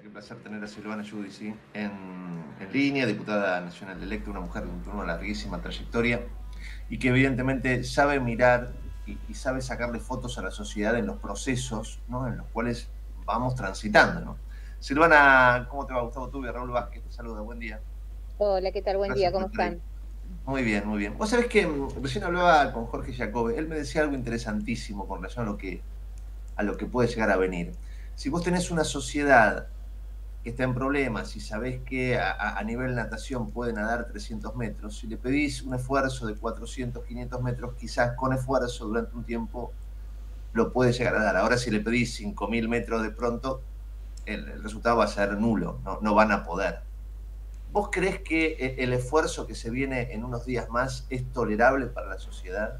Qué placer tener a Silvana Giudici en línea, diputada nacional electa, una mujer de una larguísima trayectoria y que evidentemente sabe mirar y sabe sacarle fotos a la sociedad en los procesos, ¿no?, en los cuales vamos transitando, ¿no? Silvana, ¿cómo te va? Gustavo Tubio, Raúl Vázquez, te saluda, buen día. Hola, ¿qué tal? Buen día, Gracias por ¿cómo estar ahí. están? Muy bien, muy bien. Vos sabés que recién hablaba con Jorge Jacobe, él me decía algo interesantísimo con relación a lo que puede llegar a venir. Si vos tenés una sociedad que está en problemas y sabés que a nivel natación puede nadar 300 metros, si le pedís un esfuerzo de 400, 500 metros, quizás con esfuerzo durante un tiempo lo puede llegar a dar. Ahora si le pedís 5.000 metros de pronto, el resultado va a ser nulo, no van a poder. ¿Vos creés que el esfuerzo que se viene en unos días más es tolerable para la sociedad?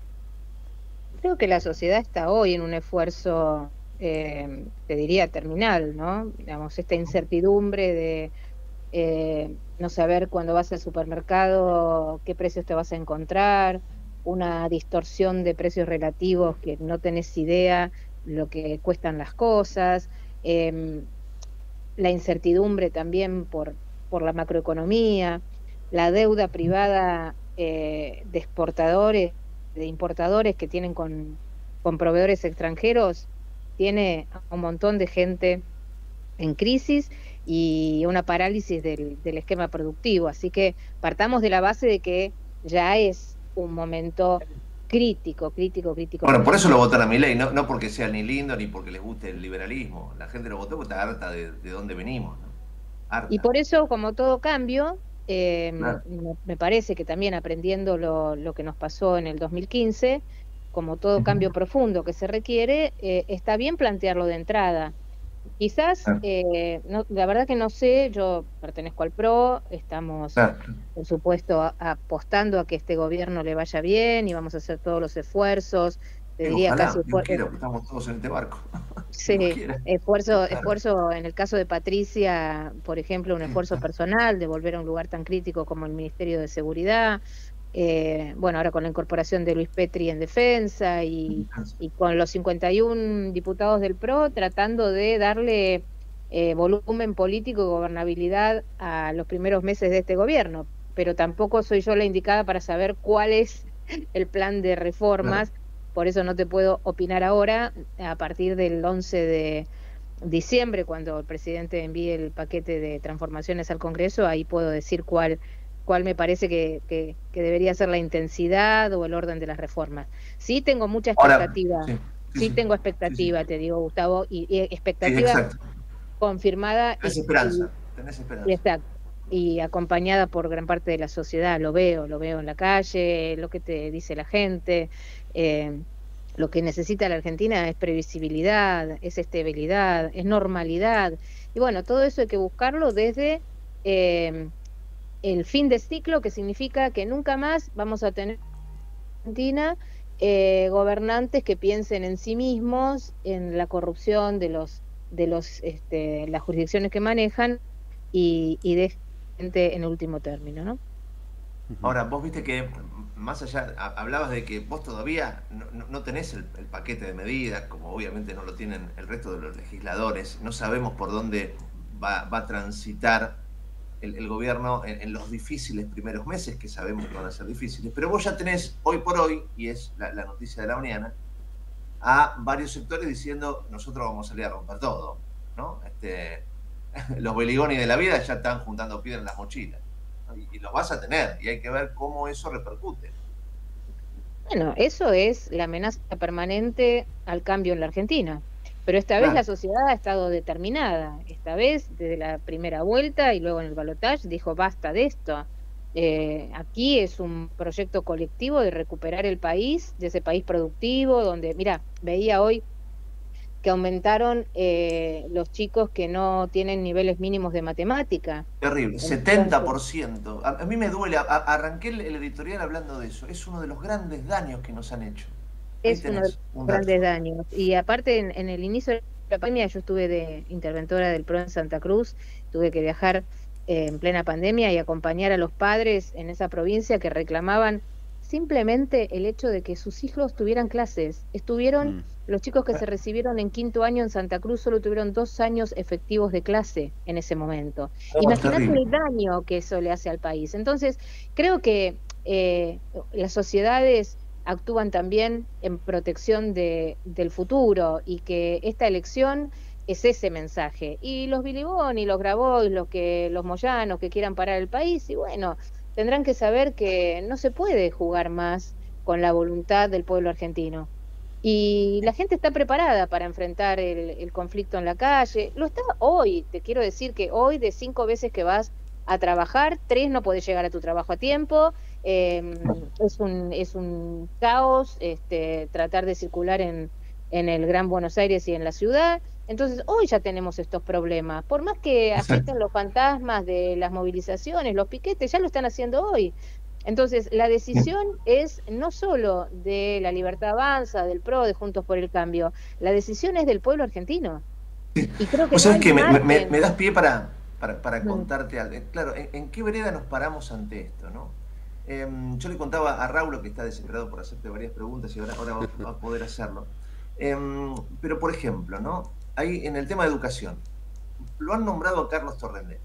Creo que la sociedad está hoy en un esfuerzo, te diría, terminal, ¿no? Digamos, esta incertidumbre de no saber cuando vas al supermercado qué precios te vas a encontrar, una distorsión de precios relativos que no tenés idea lo que cuestan las cosas, em, la incertidumbre también por la macroeconomía, la deuda privada de exportadores, de importadores que tienen con proveedores extranjeros, tiene a un montón de gente en crisis y una parálisis del esquema productivo. Así que partamos de la base de que ya es un momento crítico, crítico, crítico Bueno, para por el eso lo país. votan a Milei, no porque sea ni lindo ni porque les guste el liberalismo. La gente lo votó porque está harta de dónde venimos, ¿no? Y Harta. por eso, como todo cambio, Claro. me parece que también aprendiendo lo que nos pasó en el 2015, como todo Ujú. cambio profundo que se requiere, está bien plantearlo de entrada. Quizás, Claro, la verdad que no sé, yo pertenezco al PRO, estamos, claro. por supuesto, apostando a que este gobierno le vaya bien y vamos a hacer todos los esfuerzos, te diría casi Ojalá, Dios quiera, porque estamos todos en este barco. Dios sí, quiera. Claro. esfuerzo en el caso de Patricia, por ejemplo, un esfuerzo personal de volver a un lugar tan crítico como el Ministerio de Seguridad. Bueno, ahora con la incorporación de Luis Petri en defensa y con los 51 diputados del PRO tratando de darle volumen político y gobernabilidad a los primeros meses de este gobierno. Pero tampoco soy yo la indicada para saber cuál es el plan de Claro. reformas, por eso no te puedo opinar ahora. A partir del 11 de diciembre, cuando el presidente envíe el paquete de transformaciones al Congreso, ahí puedo decir cuál me parece que debería ser la intensidad o el orden de las reformas. Sí tengo mucha Ahora, expectativa, sí, sí, sí sí, tengo sí, sí. expectativa, te digo, Gustavo, y Sí, expectativa exacto. confirmada Tenés esperanza, tenés esperanza. exacto, y acompañada por gran parte de la sociedad. Lo veo en la calle, lo que te dice la gente. eh, lo que necesita la Argentina es previsibilidad, es estabilidad, es normalidad. Y bueno, todo eso hay que buscarlo desde eh, el fin de ciclo, que significa que nunca más vamos a tener en Argentina gobernantes que piensen en sí mismos, en la corrupción de las jurisdicciones que manejan y dejen gente en último término, ¿no? Ahora, vos viste que más allá, hablabas de que vos todavía no tenés el paquete de medidas, como obviamente no lo tienen el resto de los legisladores, no sabemos por dónde va a transitar el gobierno en los difíciles primeros meses, que sabemos que van a ser difíciles, pero vos ya tenés hoy por hoy, y es la noticia de la mañana, a varios sectores diciendo nosotros vamos a salir a romper todo, ¿no? Los Beligoni de la vida ya están juntando piedras en las mochilas, ¿no? Y los vas a tener, y hay que ver cómo eso repercute. Bueno, eso es la amenaza permanente al cambio en la Argentina. Pero esta vez la Claro. sociedad ha estado determinada. Esta vez, desde la primera vuelta y luego en el balotaje, dijo basta de esto. Aquí es un proyecto colectivo de recuperar el país, de ese país productivo, donde, mira, veía hoy que aumentaron los chicos que no tienen niveles mínimos de matemática. Terrible, Entonces, 70%. A mí me duele, arranqué el editorial hablando de eso. Es uno de los grandes daños que nos han hecho. Ahí es uno de los tenés un dato. grandes daños. Y aparte, en el inicio de la pandemia, yo estuve de interventora del PRO en Santa Cruz, tuve que viajar en plena pandemia y acompañar a los padres en esa provincia que reclamaban simplemente el hecho de que sus hijos tuvieran clases. Los chicos que se recibieron en quinto año en Santa Cruz solo tuvieron 2 años efectivos de clase en ese momento. No, es Imagínate terrible. el daño que eso le hace al país. Entonces, creo que las sociedades actúan también en protección del futuro y que esta elección es ese mensaje. Y los Billy Boni, los Grabois, los Moyanos que quieran parar el país, y bueno, tendrán que saber que no se puede jugar más con la voluntad del pueblo argentino. Y la gente está preparada para enfrentar el conflicto en la calle. Lo está hoy, te quiero decir que hoy de 5 veces que vas a trabajar, 3 no podés llegar a tu trabajo a tiempo. Es un caos tratar de circular en el Gran Buenos Aires y en la ciudad. Entonces, hoy ya tenemos estos problemas. Por más que Exacto. afecten los fantasmas de las movilizaciones, los piquetes, ya lo están haciendo hoy. Entonces, la decisión es no solo de la Libertad Avanza, del PRO, de Juntos por el Cambio, la decisión es del pueblo argentino. Y creo que Vos no sabés hay que margen. me das pie para Mm, contarte algo. Claro, ¿en qué vereda nos paramos ante esto, no? Yo le contaba a Raúl, que está desesperado por hacerte varias preguntas y ahora va a poder hacerlo. Pero, por ejemplo, ¿no? Ahí en el tema de educación, lo han nombrado a Carlos Torrendel.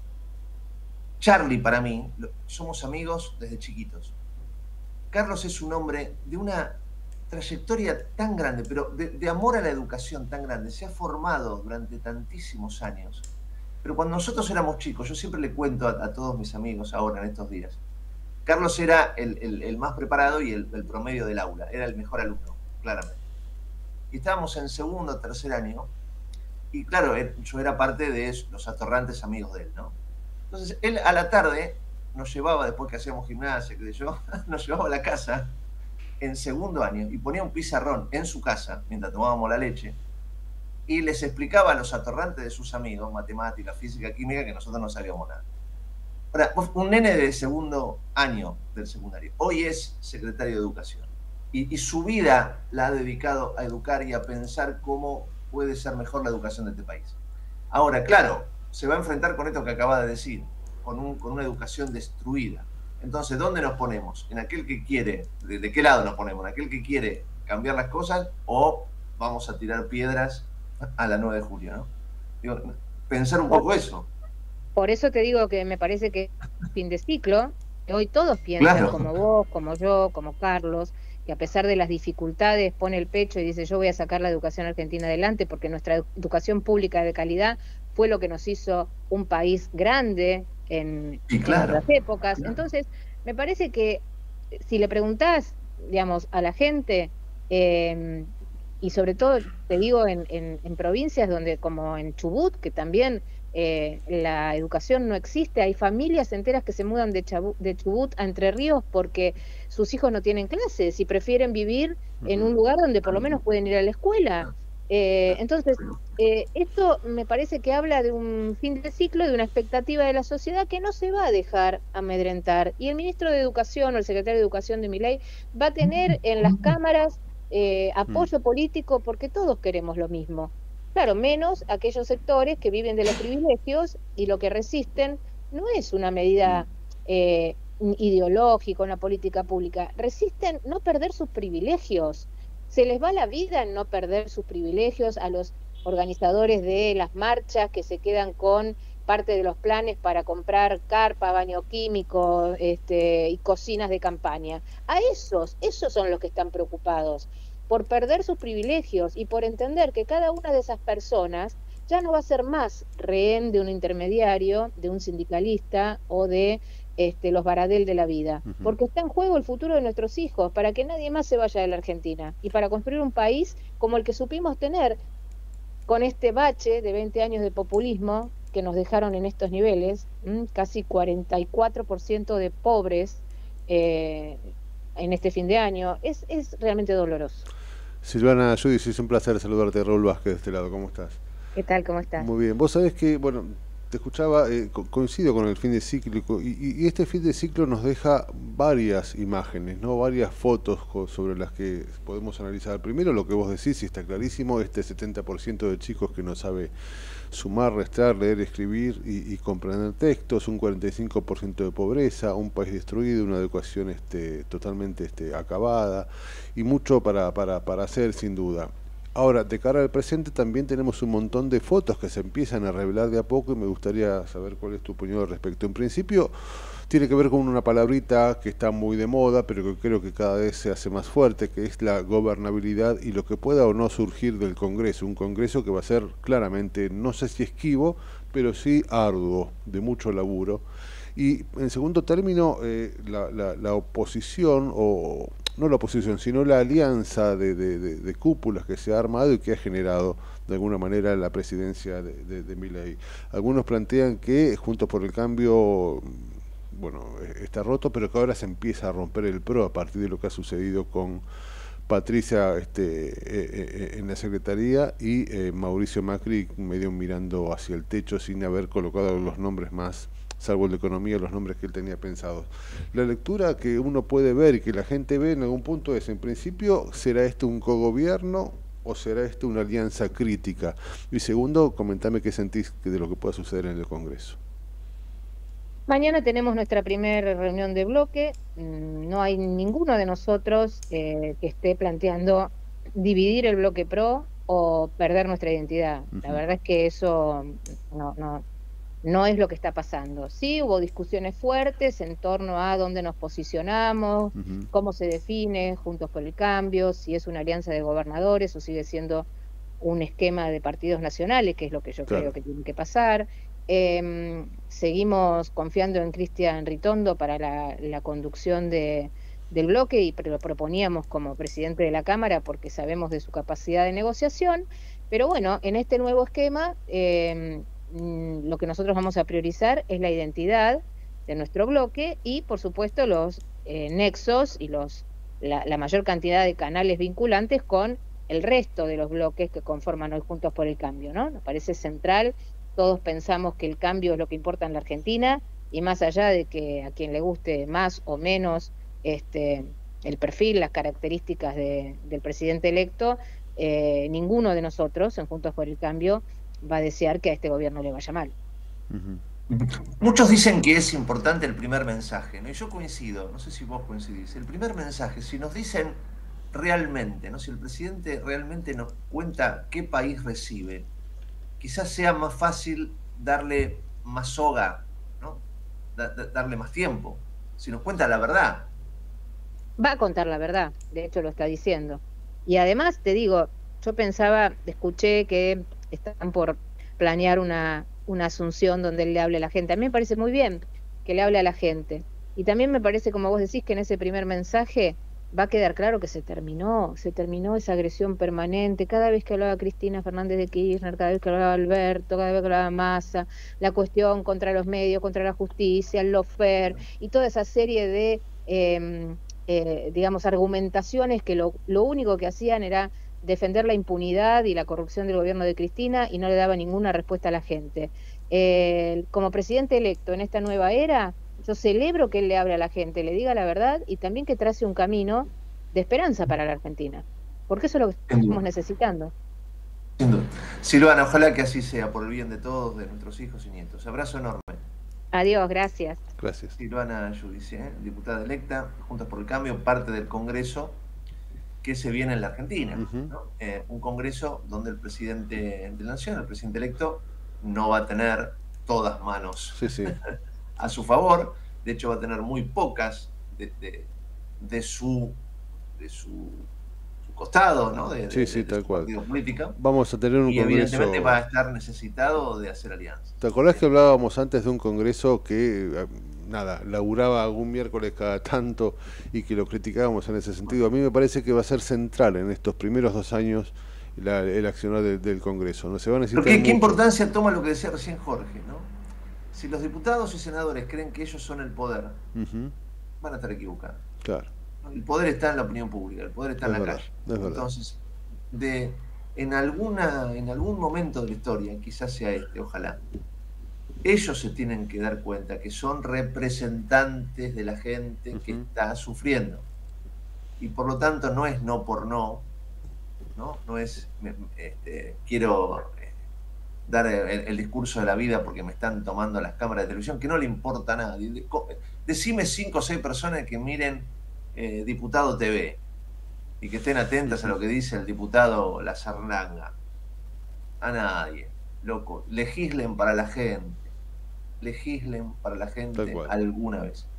Charlie, para mí, somos amigos desde chiquitos. Carlos es un hombre de una trayectoria tan grande, pero de amor a la educación tan grande. Se ha formado durante tantísimos años. Pero cuando nosotros éramos chicos, yo siempre le cuento a todos mis amigos ahora en estos días, Carlos era el más preparado y el promedio del aula, era el mejor alumno, claramente. Y estábamos en segundo o tercer año, y claro, yo era parte de los atorrantes amigos de él, ¿no? Entonces, él a la tarde nos llevaba, después que hacíamos gimnasia, que yo, nos llevaba a la casa en segundo año y ponía un pizarrón en su casa, mientras tomábamos la leche, y les explicaba a los atorrantes de sus amigos, matemática, física, química, que nosotros no sabíamos nada. Ahora, un nene de segundo año del secundario, hoy es secretario de Educación, y su vida la ha dedicado a educar y a pensar cómo puede ser mejor la educación de este país. Ahora, claro, se va a enfrentar con esto que acaba de decir, con una educación destruida. Entonces, ¿dónde nos ponemos? ¿En aquel que quiere, de qué lado nos ponemos? ¿En aquel que quiere cambiar las cosas o vamos a tirar piedras a la 9 de julio, ¿no? Digo, pensar un poco eso. Por eso te digo que me parece que es fin de ciclo, que hoy todos piensan Claro, como vos, como yo, como Carlos, que a pesar de las dificultades pone el pecho y dice yo voy a sacar la educación argentina adelante porque nuestra educación pública de calidad fue lo que nos hizo un país grande y en claro, otras épocas. claro. Entonces, me parece que si le preguntás, digamos, a la gente, eh, y sobre todo, te digo, en provincias donde, como en Chubut, que también la educación no existe, hay familias enteras que se mudan de Chubut a Entre Ríos porque sus hijos no tienen clases y prefieren vivir en un lugar donde por lo menos pueden ir a la escuela. Entonces, esto me parece que habla de un fin de ciclo, de una expectativa de la sociedad que no se va a dejar amedrentar. Y el ministro de Educación o el secretario de Educación de Milei va a tener en las cámaras apoyo político porque todos queremos lo mismo. Claro, menos aquellos sectores que viven de los privilegios y lo que resisten no es una medida ideológica, una política pública, resisten no perder sus privilegios. Se les va la vida en no perder sus privilegios a los organizadores de las marchas que se quedan con parte de los planes para comprar carpa, baño químico, y cocinas de campaña. A esos son los que están preocupados por perder sus privilegios y por entender que cada una de esas personas ya no va a ser más rehén de un intermediario, de un sindicalista o de los Baradel de la vida, porque está en juego el futuro de nuestros hijos, para que nadie más se vaya de la Argentina y para construir un país como el que supimos tener con este bache de 20 años de populismo que nos dejaron en estos niveles, casi 44% de pobres en este fin de año, es realmente doloroso. Silvana Judis, es un placer saludarte. Raúl Vázquez de este lado, ¿cómo estás? ¿Qué tal? ¿Cómo estás? Muy bien. Vos sabés que, bueno, te escuchaba, coincido con el fin de ciclo y este fin de ciclo nos deja varias imágenes, ¿no? Varias fotos sobre las que podemos analizar. Primero lo que vos decís, y está clarísimo, este 70% de chicos que no sabe sumar, restar, leer, escribir y comprender textos, un 45% de pobreza, un país destruido, una educación totalmente acabada y mucho para hacer sin duda. Ahora, de cara al presente también tenemos un montón de fotos que se empiezan a revelar de a poco y me gustaría saber cuál es tu opinión al respecto. En principio tiene que ver con una palabrita que está muy de moda, pero que creo que cada vez se hace más fuerte, que es la gobernabilidad y lo que pueda o no surgir del Congreso. Un Congreso que va a ser claramente, no sé si esquivo, pero sí arduo, de mucho laburo. Y en segundo término, la oposición, o no la oposición, sino la alianza de cúpulas que se ha armado y que ha generado de alguna manera la presidencia de Milei. Algunos plantean que Juntos por el Cambio, bueno, está roto, pero que ahora se empieza a romper el PRO a partir de lo que ha sucedido con Patricia en la secretaría y Mauricio Macri medio mirando hacia el techo sin haber colocado los nombres más, salvo el de economía, los nombres que él tenía pensados. La lectura que uno puede ver y que la gente ve en algún punto es, en principio, ¿será esto un cogobierno o será esto una alianza crítica? Y segundo, comentame qué sentís de lo que pueda suceder en el Congreso. Mañana tenemos nuestra primera reunión de bloque. No hay ninguno de nosotros que esté planteando dividir el bloque PRO o perder nuestra identidad. La verdad es que eso no es lo que está pasando. Sí, hubo discusiones fuertes en torno a dónde nos posicionamos, cómo se define Juntos por el Cambio, si es una alianza de gobernadores o sigue siendo un esquema de partidos nacionales, que es lo que yo creo que tiene que pasar. Seguimos confiando en Cristian Ritondo para la conducción del bloque y lo proponíamos como presidente de la Cámara porque sabemos de su capacidad de negociación, pero bueno, en este nuevo esquema lo que nosotros vamos a priorizar es la identidad de nuestro bloque y por supuesto los nexos y la mayor cantidad de canales vinculantes con el resto de los bloques que conforman hoy Juntos por el Cambio, ¿no? Nos parece central. Todos pensamos que el cambio es lo que importa en la Argentina y más allá de que a quien le guste más o menos el perfil, las características del presidente electo, ninguno de nosotros en Juntos por el Cambio va a desear que a este gobierno le vaya mal. Muchos dicen que es importante el primer mensaje, ¿no? Y yo coincido, no sé si vos coincidís. El primer mensaje, si nos dicen realmente, ¿no? Si el presidente realmente nos cuenta qué país recibe, quizás sea más fácil darle más soga, ¿no? Darle más tiempo. Si nos cuenta la verdad. Va a contar la verdad, de hecho lo está diciendo. Y además, te digo, yo pensaba, escuché que están por planear una asunción donde él le hable a la gente. A mí me parece muy bien que le hable a la gente. Y también me parece, como vos decís, que en ese primer mensaje va a quedar claro que se terminó esa agresión permanente. Cada vez que hablaba Cristina Fernández de Kirchner, cada vez que hablaba Alberto, cada vez que hablaba Massa, la cuestión contra los medios, contra la justicia, el lawfare y toda esa serie de, digamos, argumentaciones que lo único que hacían era defender la impunidad y la corrupción del gobierno de Cristina y no le daba ninguna respuesta a la gente. Como presidente electo en esta nueva era, yo celebro que él le hable a la gente, le diga la verdad y también que trace un camino de esperanza para la Argentina, porque eso es lo que estamos necesitando. Sin duda. Silvana, ojalá que así sea, por el bien de todos, de nuestros hijos y nietos. Abrazo enorme. Adiós, gracias. Gracias. Silvana Giudice, diputada electa, Juntos por el Cambio, parte del Congreso que se viene en la Argentina, ¿no? Un Congreso donde el presidente de la Nación, el presidente electo, no va a tener todas manos a su favor. De hecho, va a tener muy pocas de su costado, ¿no? Tal cual. Política. Vamos a tener un y Congreso. Evidentemente va a estar necesitado de hacer alianzas. ¿Te acordás que hablábamos antes de un Congreso que laburaba algún miércoles cada tanto y que lo criticábamos en ese sentido? A mí me parece que va a ser central en estos primeros 2 años el accionar del Congreso. No se va a necesitar. ¿Qué importancia toma lo que decía recién Jorge, ¿no? Si los diputados y senadores creen que ellos son el poder, van a estar equivocados. Claro. El poder está en la opinión pública, el poder está en la calle. Entonces, en algún momento de la historia, quizás sea ojalá, ellos se tienen que dar cuenta que son representantes de la gente que está sufriendo. Y por lo tanto no es no por no, no es quiero dar el discurso de la vida porque me están tomando las cámaras de televisión, que no le importa a nadie. Decime 5 o 6 personas que miren Diputado TV y que estén atentas a lo que dice el diputado La Zarlanga. A nadie, loco. Legislen para la gente alguna vez.